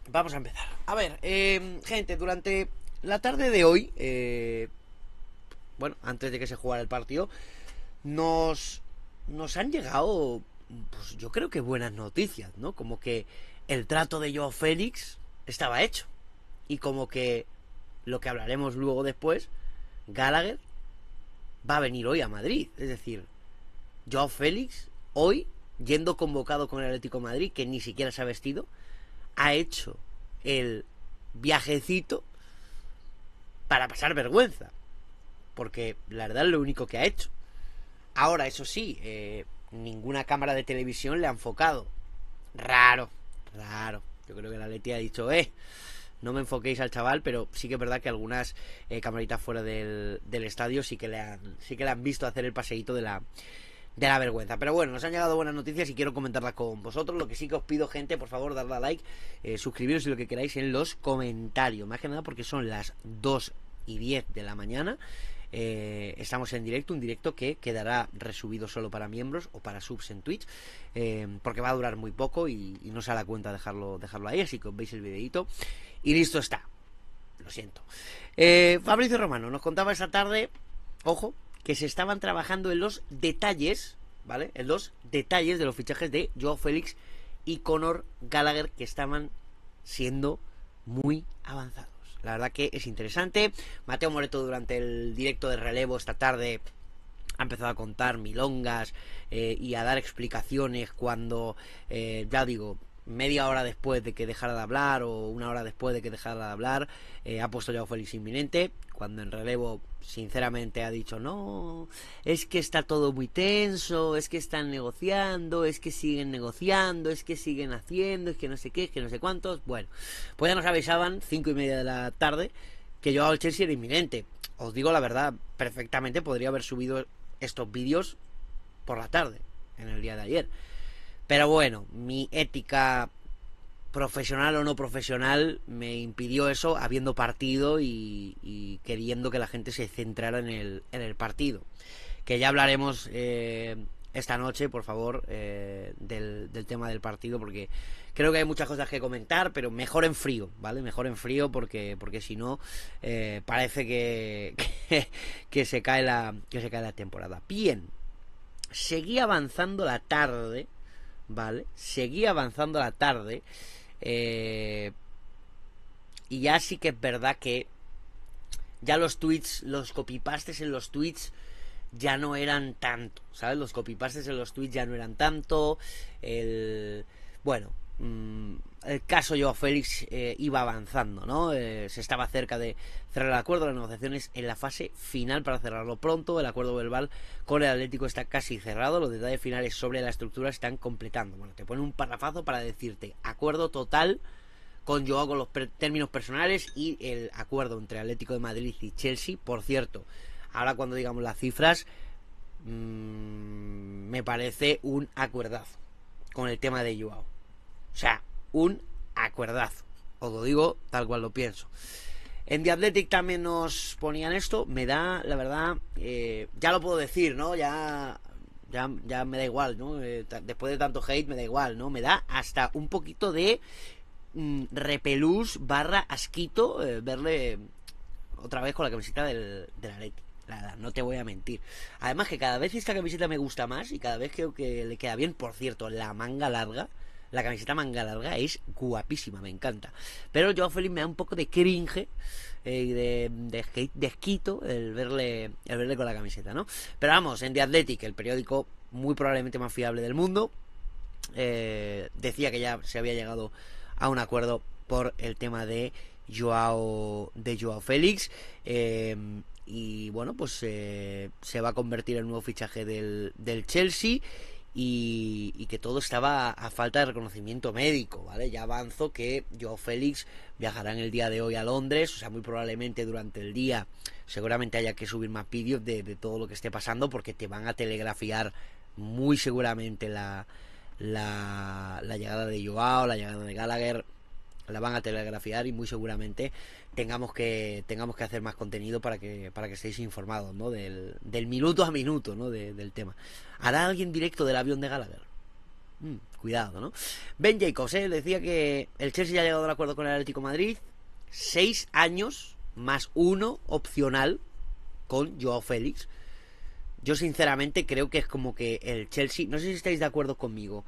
vamos a empezar. A ver, gente, durante la tarde de hoy, bueno, antes de que se jugara el partido, nos, nos han llegado, pues yo creo que buenas noticias, ¿no? Como que el trato de Joao Félix estaba hecho. Y como que lo que hablaremos luego después, Gallagher va a venir hoy a Madrid. Es decir, Joao Félix, hoy, yendo convocado con el Atlético de Madrid, que ni siquiera se ha vestido, ha hecho el viajecito para pasar vergüenza. Porque la verdad es lo único que ha hecho. Ahora, eso sí, ninguna cámara de televisión le ha enfocado. Raro, raro. Yo creo que la Leti ha dicho, no me enfoquéis al chaval, pero sí que es verdad que algunas camaritas fuera del estadio sí que le han visto hacer el paseíto de la vergüenza. Pero bueno, nos han llegado buenas noticias y quiero comentarlas con vosotros. Lo que sí que os pido, gente, por favor, darle a like, suscribiros y lo que queráis en los comentarios. Más que nada porque son las 2:10 de la mañana. Estamos en directo, un directo que quedará resubido solo para miembros o para subs en Twitch, porque va a durar muy poco y no se da cuenta dejarlo ahí, así que os veis el videito y listo está. Lo siento. Fabricio Romano nos contaba esta tarde, ojo, que se estaban trabajando en los detalles, ¿vale? En los detalles de los fichajes de Joao Félix y Conor Gallagher, que estaban siendo muy avanzados. La verdad que es interesante. Mateo Moreto durante el directo de relevo esta tarde ha empezado a contar milongas y a dar explicaciones cuando, ya digo, media hora después de que dejara de hablar o una hora después de que dejara de hablar, ha puesto ya Félix inminente, cuando en relevo sinceramente ha dicho no, es que está todo muy tenso, es que están negociando, es que siguen negociando, es que siguen haciendo, es que no sé qué, es que no sé cuántos. Bueno, pues ya nos avisaban 5:30 de la tarde que yo al Chelsea era inminente. Os digo la verdad, perfectamente podría haber subido estos vídeos por la tarde, en el día de ayer. Pero bueno, mi ética profesional o no profesional me impidió eso, habiendo partido y queriendo que la gente se centrara en el partido. Que ya hablaremos esta noche, por favor, del tema del partido, porque creo que hay muchas cosas que comentar, pero mejor en frío, ¿vale? Mejor en frío porque si no, parece que se cae la temporada. Bien, seguí avanzando la tarde, ¿vale? Seguí avanzando la tarde. eh, y ya sí que es verdad que ya los tweets, los copypastes en los tweets ya no eran tanto, ¿sabes? Los copypastes en los tweets ya no eran tanto. El, bueno, el caso Joao Félix iba avanzando, ¿no? Se estaba cerca de cerrar el acuerdo, las negociaciones en la fase final para cerrarlo pronto. El acuerdo verbal con el Atlético está casi cerrado, los detalles finales sobre la estructura están completando. Bueno, te pone un parrafazo para decirte acuerdo total con Joao con los términos personales y el acuerdo entre Atlético de Madrid y Chelsea. Por cierto, ahora cuando digamos las cifras, me parece un acuerdazo con el tema de Joao. O sea, un acuerdazo. Os lo digo tal cual lo pienso. En The Athletic también nos ponían esto. Me da, la verdad, ya lo puedo decir, ¿no? Ya me da igual, ¿no? Después de tanto hate me da igual, ¿no? Me da hasta un poquito de repelús barra asquito verle otra vez con la camiseta del Atleti. No te voy a mentir. Además que cada vez esta camiseta me gusta más y cada vez creo que le queda bien. Por cierto, la camiseta manga larga es guapísima, me encanta. Pero yo Félix me da un poco de cringe y de esquito el verle con la camiseta, ¿no? Pero vamos, en The Athletic, el periódico muy probablemente más fiable del mundo, decía que ya se había llegado a un acuerdo por el tema de Joao Félix. Y bueno, pues se va a convertir en el nuevo fichaje del Chelsea y que todo estaba a falta de reconocimiento médico, ¿vale? Ya avanzo que Joao Félix viajará en el día de hoy a Londres, o sea, muy probablemente durante el día seguramente haya que subir más vídeos de todo lo que esté pasando porque te van a telegrafiar muy seguramente la llegada de Joao, la llegada de Gallagher, la van a telegrafiar y muy seguramente tengamos que hacer más contenido para que estéis informados, ¿no? Del minuto a minuto, ¿no? Del tema. ¿Hará alguien directo del avión de Gallagher? Cuidado, ¿no? Ben Jacobs, decía que el Chelsea ya ha llegado a un acuerdo con el Atlético de Madrid. 6 años más uno opcional con Joao Félix. Yo sinceramente creo que es como que el Chelsea... No sé si estáis de acuerdo conmigo.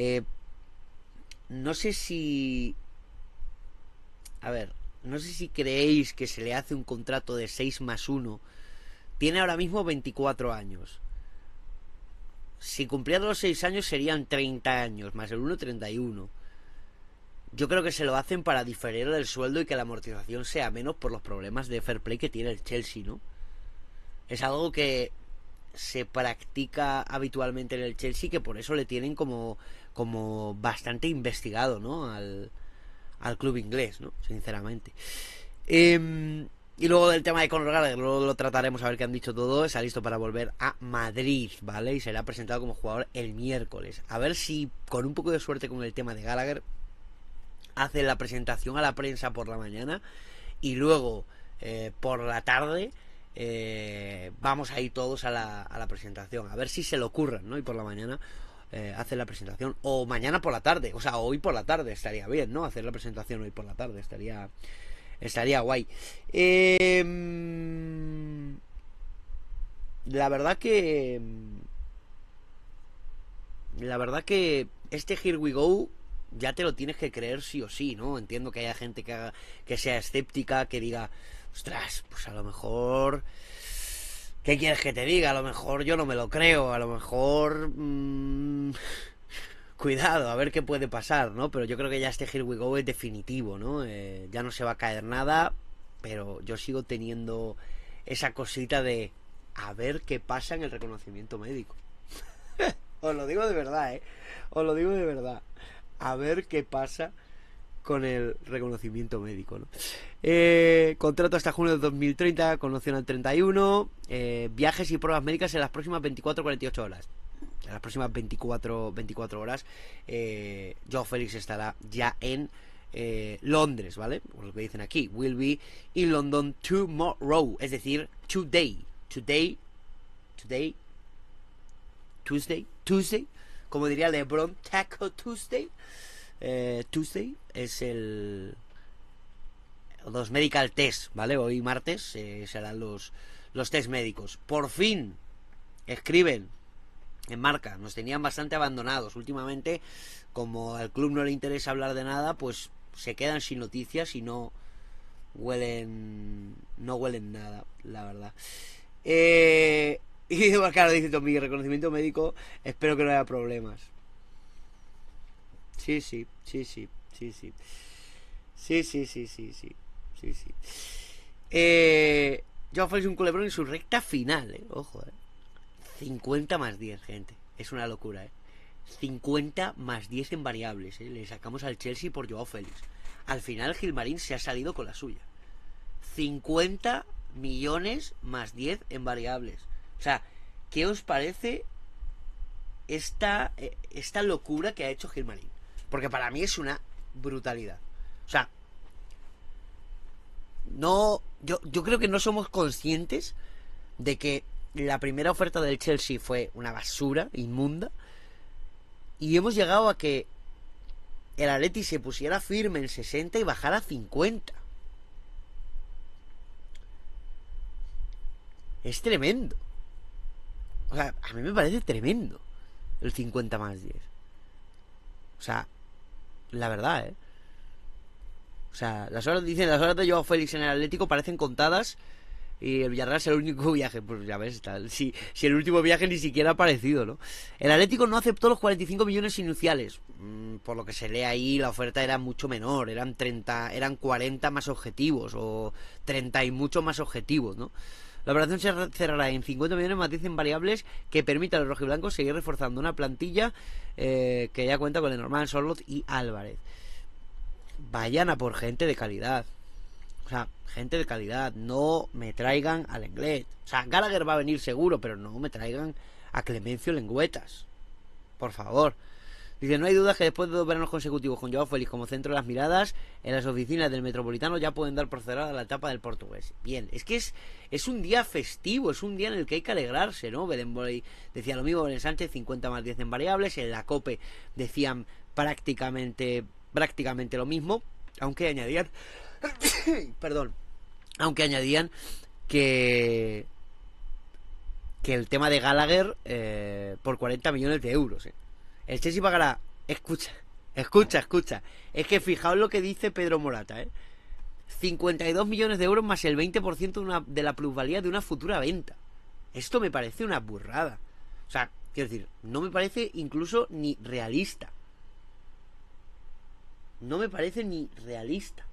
No sé si... A ver, no sé si creéis que se le hace un contrato de 6 más 1. Tiene ahora mismo 24 años. Si cumpliera los 6 años serían 30 años, más el 1, 31. Yo creo que se lo hacen para diferir el sueldo y que la amortización sea menos por los problemas de fair play que tiene el Chelsea, ¿no? Es algo que se practica habitualmente en el Chelsea, que por eso le tienen como bastante investigado, ¿no? Al club inglés, ¿no? Sinceramente. Y luego del tema de Conor Gallagher, luego lo trataremos a ver qué han dicho todo. Está listo para volver a Madrid, ¿vale? Y será presentado como jugador el miércoles. A ver si, con un poco de suerte con el tema de Gallagher, hace la presentación a la prensa por la mañana y luego por la tarde vamos a ir todos a la presentación. A ver si se le ocurran, ¿no? Y por la mañana hacer la presentación. O mañana por la tarde, o sea, hoy por la tarde estaría bien, ¿no? Hacer la presentación hoy por la tarde estaría guay. La verdad que este Here We Go ya te lo tienes que creer sí o sí, ¿no? Entiendo que haya gente que sea escéptica, que diga, ostras, pues a lo mejor... ¿Qué quieres que te diga? A lo mejor yo no me lo creo, a lo mejor... Cuidado, a ver qué puede pasar, ¿no? Pero yo creo que ya este Here We Go es definitivo, ¿no? Ya no se va a caer nada, pero yo sigo teniendo esa cosita de a ver qué pasa en el reconocimiento médico. Os lo digo de verdad, Os lo digo de verdad. A ver qué pasa con el reconocimiento médico, ¿no? Contrato hasta junio de 2030 con opción al 31. Viajes y pruebas médicas en las próximas 24-48 horas. En las próximas 24 horas Joao Félix estará ya en Londres, ¿vale? Por lo que dicen aquí, will be in London tomorrow, es decir, Tuesday, como diría LeBron, Taco Tuesday. Tuesday es los medical test, ¿vale? Hoy martes serán los test médicos. Por fin escriben en Marca, nos tenían bastante abandonados últimamente. Como al club no le interesa hablar de nada, pues se quedan sin noticias y no huelen nada, la verdad. Y claro, dice Tommy, reconocimiento médico, espero que no haya problemas. Sí. Joao Félix un culebrón en su recta final, ojo, 50 más 10, gente. Es una locura, 50 más 10 en variables, Le sacamos al Chelsea por Joao Félix. Al final Gilmarín se ha salido con la suya. 50 millones más 10 en variables. O sea, ¿qué os parece esta locura que ha hecho Gilmarín? Porque para mí es una brutalidad. O sea, no, yo creo que no somos conscientes de que la primera oferta del Chelsea fue una basura inmunda y hemos llegado a que el Atleti se pusiera firme en 60 y bajara a 50. Es tremendo. O sea, a mí me parece tremendo el 50 más 10. O sea, la verdad, O sea, las horas de Joao Félix en el Atlético parecen contadas y el Villarreal es el único viaje. Pues ya ves, si el último viaje ni siquiera ha aparecido, ¿no? El Atlético no aceptó los 45 millones iniciales. Por lo que se lee ahí, la oferta era mucho menor. Eran 40 más objetivos o 30 y mucho más objetivos, ¿no? La operación se cerrará en 50 millones más 10 en variables que permita a los rojiblancos seguir reforzando una plantilla que ya cuenta con Lenormand, Sorloth y Álvarez. Vayan a por gente de calidad. O sea, gente de calidad. No me traigan al Lenglet. O sea, Gallagher va a venir seguro, pero no me traigan a Clemencio Lengüetas. Por favor. Dice, no hay duda que después de 2 veranos consecutivos con Joao Félix como centro de las miradas, en las oficinas del Metropolitano ya pueden dar por cerrada la etapa del portugués. Bien, es que es un día festivo, es un día en el que hay que alegrarse, ¿no? Belén decía lo mismo, Belén Sánchez, 50 más 10 en variables, en la COPE decían prácticamente lo mismo, aunque añadían, perdón, aunque añadían que el tema de Gallagher por 40 millones de euros, El Chelsea pagará, escucha, es que fijaos lo que dice Pedro Morata, 52 millones de euros más el 20% de la plusvalía de una futura venta. Esto me parece una burrada. O sea, quiero decir, no me parece incluso ni realista. No me parece ni realista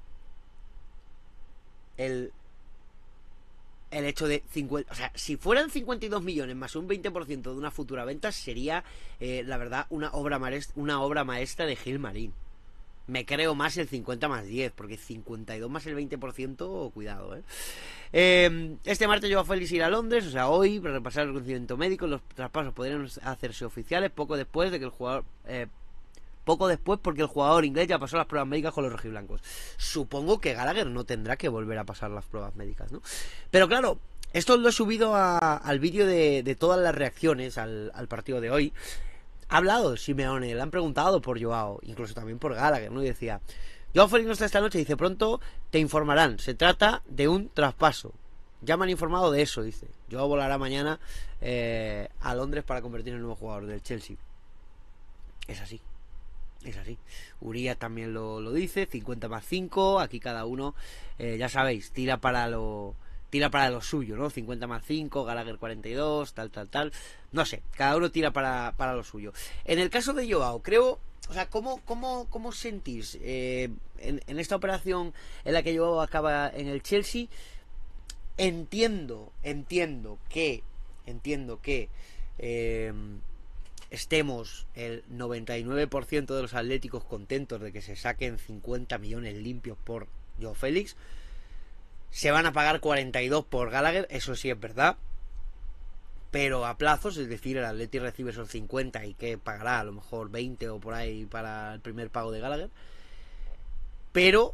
el hecho de 50, o sea, si fueran 52 millones más un 20% de una futura venta, sería la verdad una obra maestra de Gilmarín. Me creo más el 50 más 10, porque 52 más el 20%, cuidado, Este martes Joao Félix irá a Londres, o sea, hoy, para repasar el conocimiento médico. Los traspasos podrían hacerse oficiales poco después porque el jugador inglés ya pasó las pruebas médicas con los rojiblancos. Supongo que Gallagher no tendrá que volver a pasar las pruebas médicas, ¿no? Pero claro, esto lo he subido al vídeo de todas las reacciones al partido de hoy. Ha hablado Simeone, le han preguntado por Joao, incluso también por Gallagher, ¿no? Y decía, Joao Félix no está esta noche, dice, pronto te informarán, se trata de un traspaso. Ya me han informado de eso, dice. Joao volará mañana a Londres para convertirse en el nuevo jugador del Chelsea. Es así. Urías también lo dice, 50 más 5, aquí cada uno, ya sabéis, tira para lo suyo, ¿no? 50 más 5, Gallagher 42, tal. No sé, cada uno tira para lo suyo. En el caso de Joao, creo, o sea, ¿cómo sentís en esta operación en la que Joao acaba en el Chelsea? Entiendo que estemos el 99% de los atléticos contentos de que se saquen 50 millones limpios por Joao Félix. Se van a pagar 42 por Gallagher, eso sí es verdad, pero a plazos, es decir, el Atleti recibe esos 50 y que pagará a lo mejor 20 o por ahí para el primer pago de Gallagher. Pero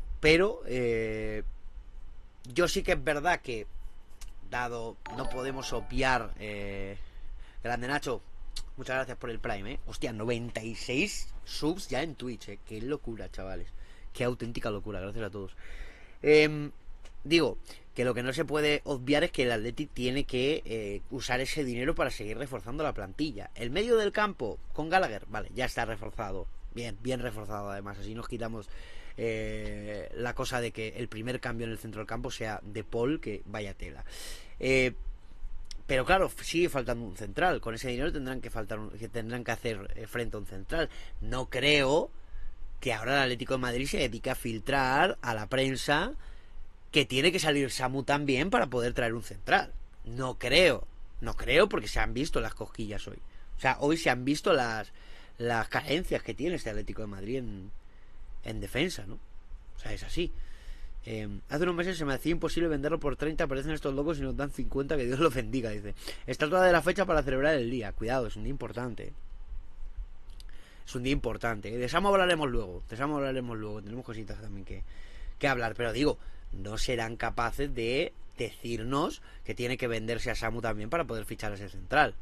yo sí que es verdad que, dado, no podemos obviar, grande Nacho, muchas gracias por el Prime, Hostia, 96 subs ya en Twitch, Qué locura, chavales. Qué auténtica locura, gracias a todos. Digo, que lo que no se puede obviar es que el Atleti tiene que usar ese dinero para seguir reforzando la plantilla. El medio del campo, con Gallagher, vale, ya está reforzado. Bien reforzado además, así nos quitamos la cosa de que el primer cambio en el centro del campo sea De Paul, que vaya tela. Pero claro, sigue faltando un central. Con ese dinero tendrán que hacer frente a un central. No creo que ahora el Atlético de Madrid se dedique a filtrar a la prensa que tiene que salir Samu también para poder traer un central. No creo porque se han visto las cosquillas hoy. O sea, hoy se han visto las carencias que tiene este Atlético de Madrid en defensa, ¿no? O sea, es así. Hace unos meses se me hacía imposible venderlo por 30. Aparecen estos locos y nos dan 50. Que Dios los bendiga, dice. Estatua de la fecha para celebrar el día. Cuidado, es un día importante. De Samu hablaremos luego. Tenemos cositas también que hablar. Pero digo, no serán capaces de decirnos que tiene que venderse a Samu también para poder fichar a ese central.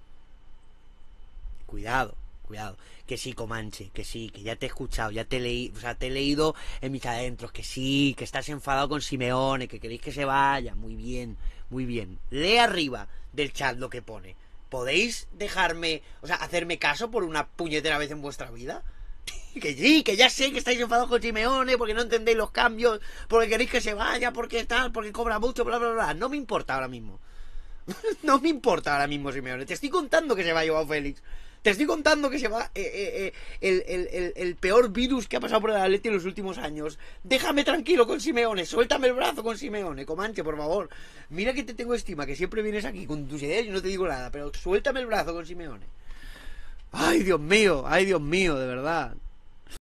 Cuidado. Que sí, Comanche, que sí, que ya te he escuchado, ya te he leído en mis adentros, que sí, que estás enfadado con Simeone, que queréis que se vaya. Muy bien. Lee arriba del chat lo que pone. ¿Podéis hacerme caso por una puñetera vez en vuestra vida? Que sí, que ya sé que estáis enfadados con Simeone porque no entendéis los cambios, porque queréis que se vaya, porque cobra mucho, bla, bla, bla. No me importa ahora mismo. Simeone. Te estoy contando que se va a Joao Félix. Te estoy contando que se va el peor virus que ha pasado por el Atleti en los últimos años. Déjame tranquilo con Simeone. Suéltame el brazo con Simeone. Comanche, por favor. Mira que te tengo estima, que siempre vienes aquí con tus ideas y no te digo nada. Pero suéltame el brazo con Simeone. Ay, Dios mío, de verdad.